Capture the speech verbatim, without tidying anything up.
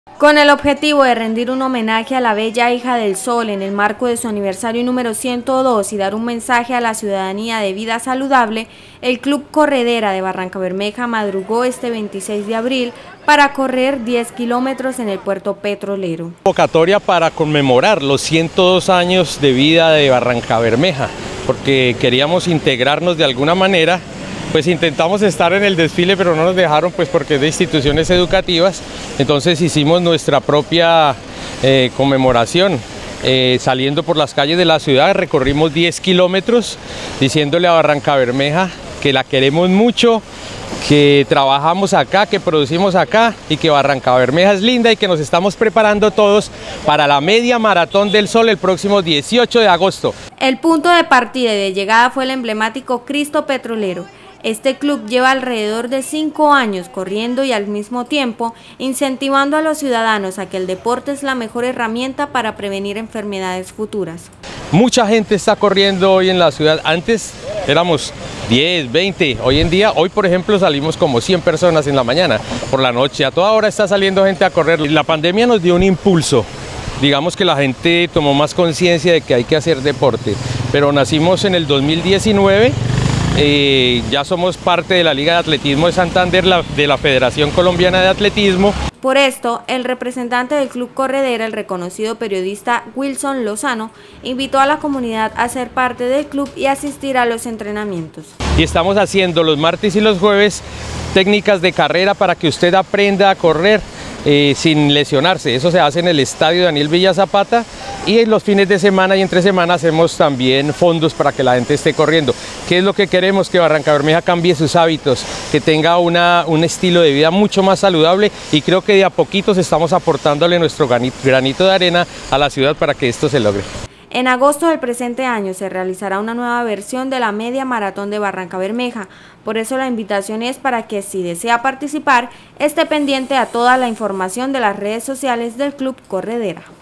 Con el objetivo de rendir un homenaje a la bella hija del sol en el marco de su aniversario número ciento dos y dar un mensaje a la ciudadanía de vida saludable, el Club Corredera de Barrancabermeja madrugó este veintiséis de abril para correr diez kilómetros en el puerto petrolero. Convocatoria para conmemorar los ciento dos años de vida de Barrancabermeja, porque queríamos integrarnos de alguna manera. Pues intentamos estar en el desfile, pero no nos dejaron, pues porque es de instituciones educativas. Entonces hicimos nuestra propia eh, conmemoración, eh, saliendo por las calles de la ciudad. Recorrimos diez kilómetros diciéndole a Barrancabermeja que la queremos mucho, que trabajamos acá, que producimos acá y que Barrancabermeja es linda y que nos estamos preparando todos para la media maratón del sol el próximo dieciocho de agosto. El punto de partida y de llegada fue el emblemático Cristo Petrolero. Este club lleva alrededor de cinco años corriendo y al mismo tiempo incentivando a los ciudadanos a que el deporte es la mejor herramienta para prevenir enfermedades futuras. Mucha gente está corriendo hoy en la ciudad. Antes éramos diez, veinte, hoy en día, hoy por ejemplo salimos como cien personas en la mañana, por la noche, a toda hora está saliendo gente a correr. La pandemia nos dio un impulso. Digamos que la gente tomó más conciencia de que hay que hacer deporte, pero nacimos en el dos mil diecinueve. Eh, ya somos parte de la Liga de Atletismo de Santander, la, de la Federación Colombiana de Atletismo. Por esto, el representante del Club Corredera, el reconocido periodista Wilson Lozano, invitó a la comunidad a ser parte del club y asistir a los entrenamientos. Y estamos haciendo los martes y los jueves técnicas de carrera para que usted aprenda a correr eh, sin lesionarse. Eso se hace en el estadio Daniel Villa Zapata. Y en los fines de semana y entre semana hacemos también fondos para que la gente esté corriendo. ¿Qué es lo que queremos? Que Barrancabermeja cambie sus hábitos, que tenga una, un estilo de vida mucho más saludable, y creo que de a poquitos estamos aportándole nuestro granito de arena a la ciudad para que esto se logre. En agosto del presente año se realizará una nueva versión de la media maratón de Barrancabermeja. Por eso la invitación es para que, si desea participar, esté pendiente a toda la información de las redes sociales del Club Corredera.